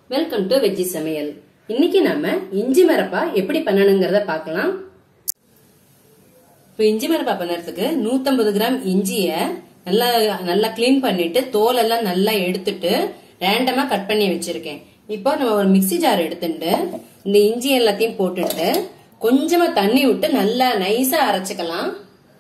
Welcome to veggie சமையல். இன்னைக்கு நம்ம இஞ்சி மரப்பா எப்படி பண்ணணுங்கிறத பார்க்கலாம். இப்போ இஞ்சி மரப்பா பண்ணறதுக்கு 150 கிராம் இஞ்சிய நல்லா கிளீன் பண்ணிட்டு தோல் எல்லாம் நல்லா எடுத்துட்டு ரேண்டமா கட் பண்ணி வச்சிருக்கேன். இப்போ நம்ம ஒரு மிக்ஸி ஜார் எடுத்துட்டு இந்த இஞ்சி எல்லாத்தையும் போட்டுட்டு கொஞ்சமா தண்ணி விட்டு நல்லா நைஸா அரைச்சுக்கலாம்.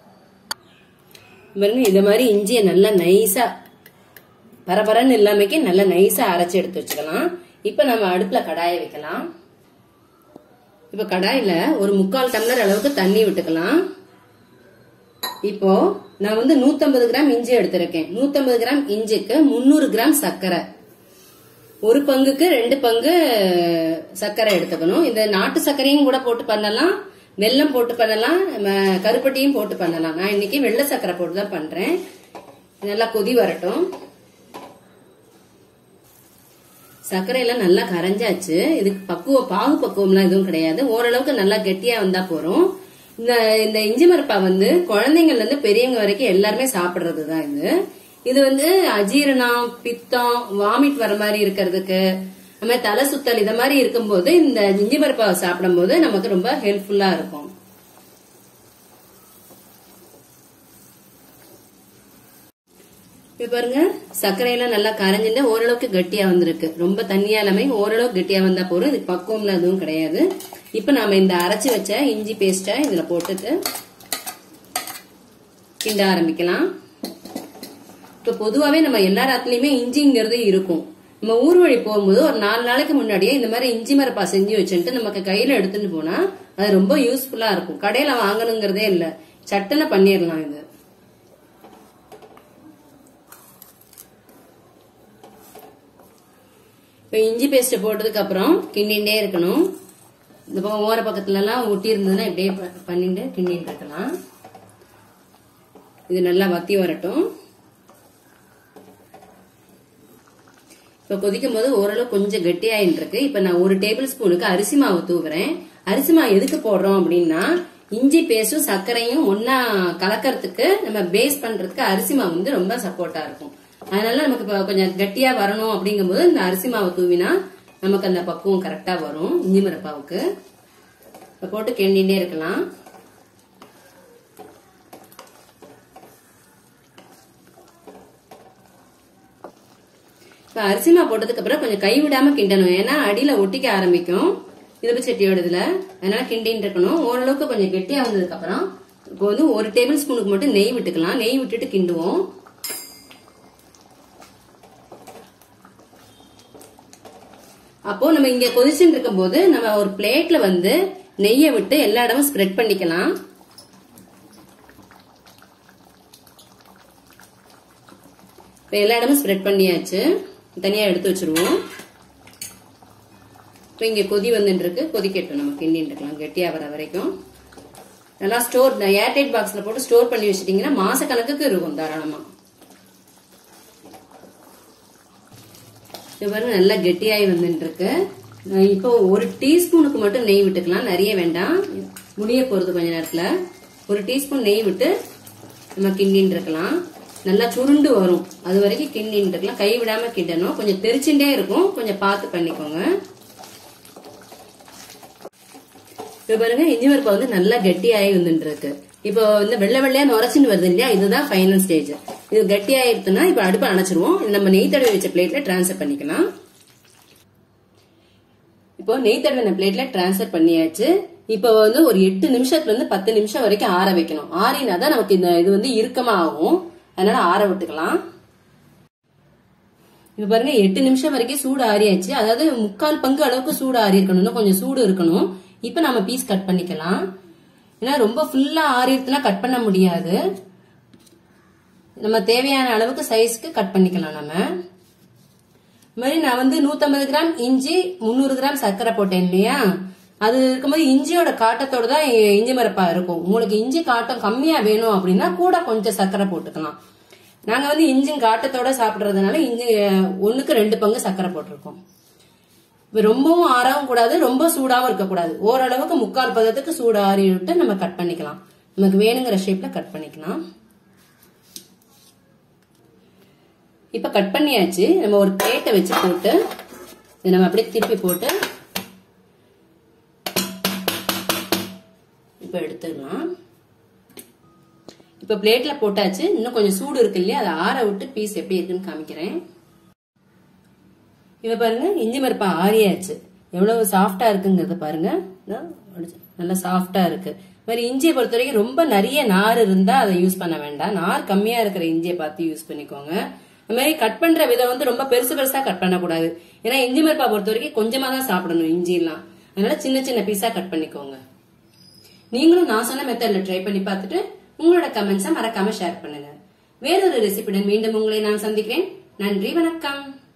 இந்த மாதிரி இஞ்சியை நல்லா நைஸா பரபரன்னு இல்லாமக்கி நல்லா நைஸா அரைச்சு எடுத்து வச்சுக்கலாம். இப்ப நம்ம அடுப்புல கடாயை வைக்கலாம். இப்ப கடாயில ஒரு 3/4 டம்ளர் அளவுக்கு தண்ணி விட்டுக்கலாம். இப்போ நான் 150 கிராம் இஞ்சி எடுத்திருக்கேன். 150 கிராம் இஞ்சிக்கு 300 கிராம் சர்க்கரை, ஒரு பங்குக்கு 2 பங்கு சர்க்கரை எடுத்துக்கணும். இந்த நாட்டு சர்க்கரையும் கூட போட்டு பண்ணலாம், வெல்லம் போட்டு பண்ணலாம், கருப்பட்டியும் போட்டு பண்ணலாம். நான் இன்னைக்கு வெள்ளை சர்க்கரை போட்டு தான் பண்றேன். நல்லா கொதி வரட்டும். சர்க்கரை எல்லாம் நல்லா கரைஞ்சாச்சு. இதுக்கு பாகு பக்குவம்லாம் எதுவும் கிடையாது. ஓரளவுக்கு நல்லா கெட்டியா வந்தா போறோம். இந்த இஞ்சி மரப்பா குழந்தைங்கள்ல இருந்து பெரியவங்க வரைக்கும் எல்லாருமே சாப்பிடுறதுதான். இது அஜீரணம், பித்தம், வாமிட் வர மாதிரி இருக்கிறதுக்கு, நம்ம தலை சுத்தல் இத மாதிரி இருக்கும்போது இந்த இஞ்சி மரப்பா சாப்பிடும் போது நமக்கு ரொம்ப ஹெல்ப்ஃபுல்லா இருக்கும். இப்ப பாருங்க, சர்க்கரையெல்லாம் நல்லா கரைஞ்சிட்டு ஓரளவுக்கு கட்டியா வந்திருக்கு. ரொம்ப தண்ணியா இல்லாம ஓரளவுக்கு கட்டியா வந்தா போறோம். இதுக்கு பக்குவம்லாம் எதுவும் கிடையாது. இப்ப நாம இந்த அரைச்சு வச்ச இஞ்சி பேஸ்ட இதுல போட்டுட்டு கிண்ட ஆரம்பிக்கலாம். இப்ப பொதுவாவே நம்ம எல்லா ராத்திலயுமே இஞ்சிங்கிறது இருக்கும். நம்ம ஊர் வழி போகும்போது ஒரு 4 நாளைக்கு முன்னாடியே இந்த மாதிரி இஞ்சி மரப்பா செஞ்சு வச்சுட்டு நமக்கு கையில எடுத்துட்டு போனா அது ரொம்ப யூஸ்ஃபுல்லா இருக்கும். கடையில வாங்கணுங்கிறதே இல்ல, சட்டனை பண்ணிடலாம். இது இப்ப இஞ்சி பேஸ்ட் போட்டதுக்கு அப்புறம் கிண்டிகிட்டே இருக்கணும். இந்த பக்கம் ஓர பக்கத்துல எல்லாம் ஒட்டி இருந்ததுன்னா இப்படியே பண்ணிட்டு கிண்டிட்டு இருக்கலாம். இது நல்லா வத்தி வரட்டும். இப்ப கொதிக்கும் போது ஓரளவு கொஞ்சம் கெட்டியாயின்னு இருக்கு. இப்ப நான் 1 டேபிள் ஸ்பூனுக்கு அரிசி மாவு தூவுறேன். அரிசி மாவு எதுக்கு போடுறோம் அப்படின்னா, இஞ்சி பேஸ்டும் சர்க்கரையும் ஒன்னா கலக்கிறதுக்கு, நம்ம பேஸ் பண்றதுக்கு அரிசி மாவு ரொம்ப சப்போர்ட்டா இருக்கும். அதனால நமக்கு கொஞ்சம் கட்டியா வரணும் அப்படிங்கும் போது இந்த அரிசி மாவு தூவினா நமக்கு அந்த பக்குவம் கரெக்டா வரும். இஞ்சி மரப்பாவுக்கு போட்டு கிண்டிகிட்டே இருக்கலாம். இப்ப அரிசி மாவு போட்டதுக்கு அப்புறம் கொஞ்சம் கைவிடாம கிண்டணும். ஏன்னா அடியில ஒட்டிக்க ஆரம்பிக்கும் இடுப்பு சட்டியோட இதுல. அதனால கிண்டின்னு இருக்கணும். ஓரளவுக்கு கொஞ்சம் கெட்டியா வந்ததுக்கு அப்புறம் இப்போ 1 டேபிள் ஸ்பூனுக்கு மட்டும் நெய் விட்டுக்கலாம். நெய் விட்டுட்டு கிண்டுவோம். அப்போ நம்ம இங்க கொதிச்சுட்டு இருக்கும் போது நம்ம ஒரு பிளேட்ல நெய்யை விட்டு எல்லா இடமும் ஸ்ப்ரெட் பண்ணிக்கலாம். இப்ப எல்லா இடமும் ஸ்ப்ரெட் பண்ணியாச்சு. தனியா எடுத்து வச்சிருவோம். இப்ப இங்க கொதி இருக்கு, கொதிக்கட்டும். நம்ம கிண்டிட்டு இருக்கலாம் கெட்டியா வர வரைக்கும். நல்லா ஏர்டைட் பாக்ஸ்ல போட்டு ஸ்டோர் பண்ணி வச்சிட்டீங்கன்னா மாச கணக்குக்கு இருக்கும் தாராளமா. இது பாருங்க, நல்லா கெட்டியாகி இருக்கு. இப்போ 1 டீஸ்பூனுக்கு மட்டும் நெய் விட்டுக்கலாம், நிறைய வேண்டாம், முடிய போறது கொஞ்ச நேரத்துல. 1 டீஸ்பூன் நெய் விட்டு நம்ம கிண்டின்னு இருக்கலாம். நல்லா சுருண்டு வரும், அது வரைக்கும் கிண்டின்னு இருக்கலாம். கை விடாம கிண்டணும். கொஞ்சம் தெரிச்சுட்டே இருக்கும், கொஞ்சம் பார்த்து பண்ணிக்கோங்க. இப்ப பாருங்க, இஞ்சி மரப்பா நல்லா கெட்டியாகி இருக்கு. இப்போ வெள்ளை வெள்ளையா நுரைச்சின்னு வருது இல்லையா, இதுதான் ஃபைனல் ஸ்டேஜ். இது கெட்டியாயிருச்சுன்னா இப்ப அடுப்பை அணைச்சிருவோம். நம்ம நெய் தடவை வச்ச பிளேட்ல டிரான்ஸ்ஃபர் பண்ணிக்கலாம். இப்போ நெய் தடவின பிளேட்ல டிரான்ஸ்ஃபர் பண்ணியாச்சு. இப்போ ஒரு 8 நிமிஷத்துல இருந்து 10 நிமிஷம் வரைக்கும் ஆற வைக்கணும். ஆறினாதான் நமக்கு இது இறுக்கமா ஆகும். அதனால ஆற விட்டுக்கலாம். இப்ப பாருங்க, 8 நிமிஷம் வரைக்கும் சூடு ஆறியாச்சு. அதாவது 3/4 பங்கு அளவுக்கு சூடு ஆறி இருக்கணும், கொஞ்சம் சூடு இருக்கணும். இப்ப நம்ம பீஸ் கட் பண்ணிக்கலாம். ஏன்னா ரொம்ப ஃபுல்லா ஆறிடுச்சுன்னா கட் பண்ண முடியாது. நம்ம தேவையான அளவுக்கு சைஸ்க்கு கட் பண்ணிக்கலாம். நம்ம இந்த மாதிரி நான் 150 கிராம் இஞ்சி, 300 கிராம் சர்க்கரை போட்டேன் இல்லையா, அது இருக்கும்போது இஞ்சியோட காட்டத்தோட தான் இஞ்சி மரப்பா இருக்கும். உங்களுக்கு இஞ்சி காட்டம் கம்மியா வேணும் அப்படின்னா கூட கொஞ்சம் சர்க்கரை போட்டுக்கலாம். நாங்க இஞ்சி காட்டத்தோட சாப்பிடுறதுனால இஞ்சி 1க்கு 2 பங்கு சர்க்கரை போட்டிருக்கோம். ரொம்பவும் ஆறவும் கூடாது, ரொம்ப சூடாவும் இருக்கக்கூடாது. ஓரளவுக்கு 3/4 பதத்துக்கு சூடு ஆறி விட்டு நம்ம கட் பண்ணிக்கலாம். நமக்கு வேணுங்கிற ஷேப்ல கட் பண்ணிக்கலாம். இப்ப கட் பண்ணியாச்சு. நம்ம ஒரு பிளேட்டை வச்சு போட்டு இதை நம்ம அப்படியே திருப்பி போட்டு இப்ப எடுத்துடலாம். இப்ப பிளேட்ல போட்டாச்சு. இன்னும் கொஞ்சம் சூடு இருக்கு இல்லையா, அதை ஆற விட்டு பீஸ் எப்படி இருக்குன்னு காமிக்கிறேன். இவ பாருங்க, இஞ்சி மரப்பா ஆறியாச்சு. எவ்வளவு சாஃப்டா இருக்குங்கிறத பாருங்க. நல்லா சாஃப்டா இருக்கு. மாதிரி இஞ்சியை பொறுத்த வரைக்கும் ரொம்ப நிறைய நார் இருந்தா அதை யூஸ் பண்ண வேண்டாம். நார் கம்மியா இருக்கிற இஞ்சியை பார்த்து யூஸ் பண்ணிக்கோங்க. அது மாதிரி கட் பண்ற விதம் வந்து ரொம்ப பெருசா கட் பண்ணக்கூடாது. ஏன்னா இஞ்சி மரப்பா பொறுத்த வரைக்கும் கொஞ்சமா தான் சாப்பிடணும் இஞ்சி எல்லாம். அதனால சின்ன சின்ன பீஸா கட் பண்ணிக்கோங்க. நீங்களும் நான் சொன்ன மெத்தட்ல ட்ரை பண்ணி பார்த்துட்டு உங்களோட கமெண்ட்ஸை மறக்காம ஷேர் பண்ணுங்க. வேறொரு ரெசிபியுடன் மீண்டும் உங்களை நான் சந்திக்கிறேன். நன்றி, வணக்கம்.